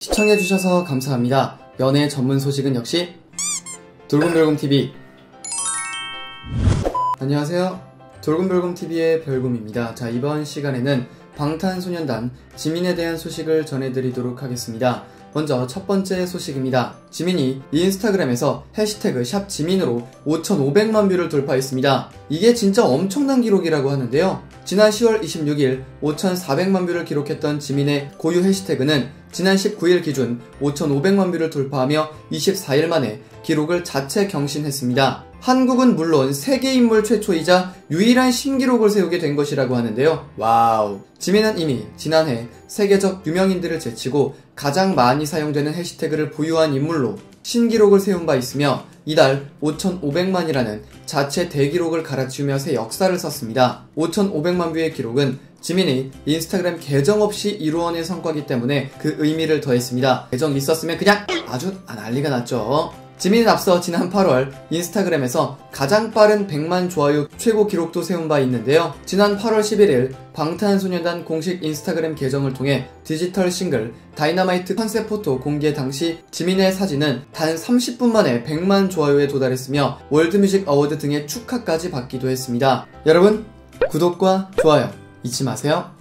시청해주셔서 감사합니다. 연애 전문 소식은 역시 돌곰별곰TV. 안녕하세요. 돌곰별곰TV의 별곰입니다. 자, 이번 시간에는 방탄소년단 지민에 대한 소식을 전해드리도록 하겠습니다. 먼저 첫 번째 소식입니다. 지민이 인스타그램에서 해시태그 샵지민으로 5,500만 뷰를 돌파했습니다. 이게 진짜 엄청난 기록이라고 하는데요. 지난 10월 26일 5,400만 뷰를 기록했던 지민의 고유 해시태그는 지난 19일 기준 5,500만 뷰를 돌파하며 24일 만에 기록을 자체 경신했습니다. 한국은 물론 세계 인물 최초이자 유일한 신기록을 세우게 된 것이라고 하는데요. 와우. 지민은 이미 지난해 세계적 유명인들을 제치고 가장 많이 사용되는 해시태그를 보유한 인물로 신기록을 세운 바 있으며 이달 5,500만이라는 자체 대기록을 갈아치우며 새 역사를 썼습니다. 5,500만 뷰의 기록은 지민이 인스타그램 계정 없이 이루어낸 성과이기 때문에 그 의미를 더했습니다. 계정 있었으면 그냥 아주 난리가 났죠. 지민은 앞서 지난 8월 인스타그램에서 가장 빠른 100만 좋아요 최고 기록도 세운 바 있는데요. 지난 8월 11일 방탄소년단 공식 인스타그램 계정을 통해 디지털 싱글 다이너마이트 컨셉 포토 공개 당시 지민의 사진은 단 30분 만에 100만 좋아요에 도달했으며 월드뮤직 어워드 등의 축하까지 받기도 했습니다. 여러분, 구독과 좋아요 잊지 마세요.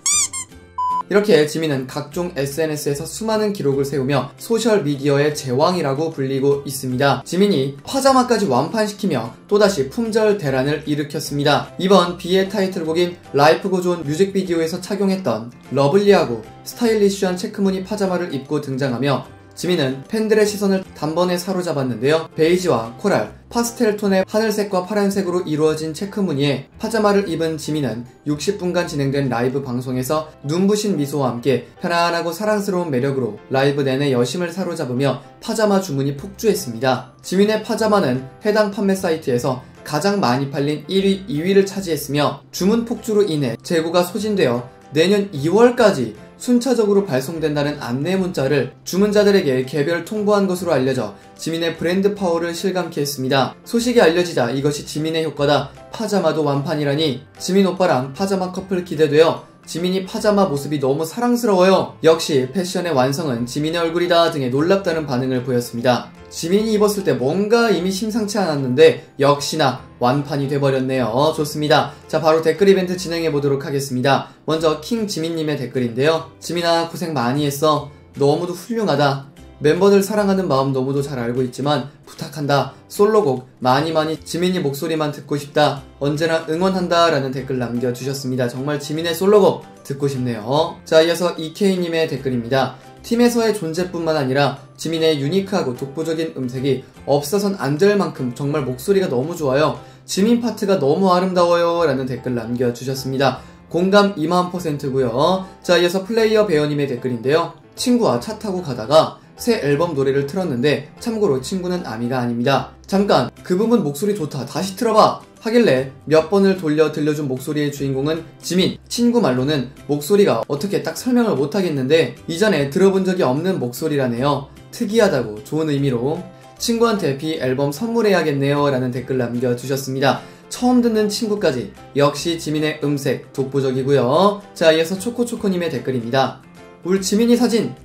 이렇게 지민은 각종 SNS에서 수많은 기록을 세우며 소셜미디어의 제왕이라고 불리고 있습니다. 지민이 파자마까지 완판시키며 또다시 품절 대란을 일으켰습니다. 이번 B의 타이틀곡인 라이프 고즈 온 뮤직비디오에서 착용했던 러블리하고 스타일리쉬한 체크무늬 파자마를 입고 등장하며 지민은 팬들의 시선을 단번에 사로잡았는데요. 베이지와 코랄, 파스텔 톤의 하늘색과 파란색으로 이루어진 체크무늬에 파자마를 입은 지민은 60분간 진행된 라이브 방송에서 눈부신 미소와 함께 편안하고 사랑스러운 매력으로 라이브 내내 여심을 사로잡으며 파자마 주문이 폭주했습니다. 지민의 파자마는 해당 판매 사이트에서 가장 많이 팔린 1위, 2위를 차지했으며 주문 폭주로 인해 재고가 소진되어 내년 2월까지 순차적으로 발송된다는 안내 문자를 주문자들에게 개별 통보한 것으로 알려져 지민의 브랜드 파워를 실감케 했습니다. 소식이 알려지자 이것이 지민의 효과다, 파자마도 완판이라니, 지민 오빠랑 파자마 커플 기대되어 지민이 파자마 모습이 너무 사랑스러워요, 역시 패션의 완성은 지민의 얼굴이다 등의 놀랍다는 반응을 보였습니다. 지민이 입었을 때 뭔가 이미 심상치 않았는데 역시나 완판이 돼버렸네요. 좋습니다. 자, 바로 댓글 이벤트 진행해보도록 하겠습니다. 먼저 킹지민님의 댓글인데요. 지민아, 고생 많이 했어. 너무도 훌륭하다. 멤버들 사랑하는 마음 너무도 잘 알고 있지만 부탁한다. 솔로곡 많이 지민이 목소리만 듣고 싶다. 언제나 응원한다 라는 댓글 남겨주셨습니다. 정말 지민의 솔로곡 듣고 싶네요. 자, 이어서 EK님의 댓글입니다. 팀에서의 존재뿐만 아니라 지민의 유니크하고 독보적인 음색이 없어선 안 될 만큼 정말 목소리가 너무 좋아요. 지민 파트가 너무 아름다워요 라는 댓글 남겨주셨습니다. 공감 20000%고요. 자, 이어서 플레이어 배어님의 댓글인데요. 친구와 차 타고 가다가 새 앨범 노래를 틀었는데 참고로 친구는 아미가 아닙니다. 잠깐, 그 부분 목소리 좋다, 다시 틀어봐 하길래 몇 번을 돌려 들려준 목소리의 주인공은 지민. 친구 말로는 목소리가 어떻게 딱 설명을 못하겠는데 이전에 들어본 적이 없는 목소리라네요. 특이하다고 좋은 의미로 친구한테 B 앨범 선물해야겠네요 라는 댓글 남겨주셨습니다. 처음 듣는 친구까지 역시 지민의 음색 독보적이고요. 자, 이어서 초코초코님의 댓글입니다. 울 지민이 사진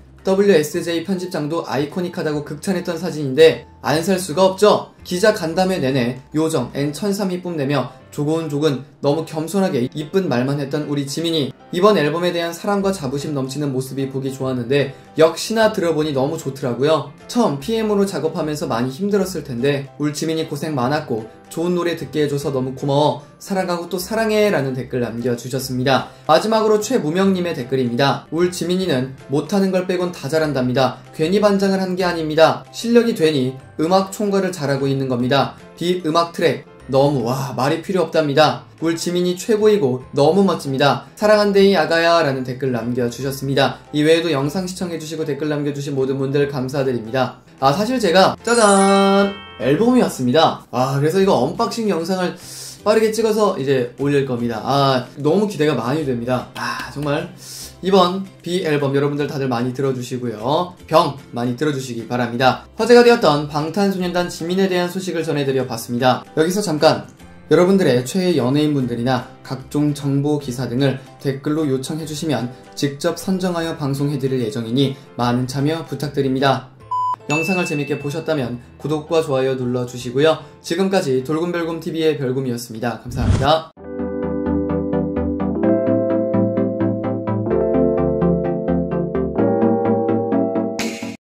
WSJ 편집장도 아이코닉하다고 극찬했던 사진인데 안 살 수가 없죠. 기자 간담회 내내 요정 N1003이 뽐내며 조곤조곤 너무 겸손하게 이쁜 말만 했던 우리 지민이 이번 앨범에 대한 사랑과 자부심 넘치는 모습이 보기 좋았는데 역시나 들어보니 너무 좋더라고요. 처음 PM으로 작업하면서 많이 힘들었을 텐데 울 지민이 고생 많았고 좋은 노래 듣게 해줘서 너무 고마워. 사랑하고 또 사랑해 라는 댓글 남겨주셨습니다. 마지막으로 최무명님의 댓글입니다. 울 지민이는 못하는 걸 빼곤 다 잘한답니다. 괜히 반장을 한 게 아닙니다. 실력이 되니 음악 총괄을 잘하고 있는 겁니다. 비음악 트랙 너무 말이 필요 없답니다. 울 지민이 최고이고 너무 멋집니다. 사랑한데이 아가야 라는 댓글 남겨주셨습니다. 이외에도 영상 시청해주시고 댓글 남겨주신 모든 분들 감사드립니다. 사실 제가 짜잔 앨범이 왔습니다. 그래서 이거 언박싱 영상을 빠르게 찍어서 이제 올릴 겁니다. 너무 기대가 많이 됩니다. 정말 이번 B 앨범 여러분들 다들 많이 들어주시고요. 병 많이 들어주시기 바랍니다. 화제가 되었던 방탄소년단 지민에 대한 소식을 전해드려 봤습니다. 여기서 잠깐 여러분들의 최애 연예인분들이나 각종 정보 기사 등을 댓글로 요청해주시면 직접 선정하여 방송해드릴 예정이니 많은 참여 부탁드립니다. 영상을 재밌게 보셨다면 구독과 좋아요 눌러주시고요. 지금까지 돌곰별곰TV의 별곰이었습니다. 감사합니다.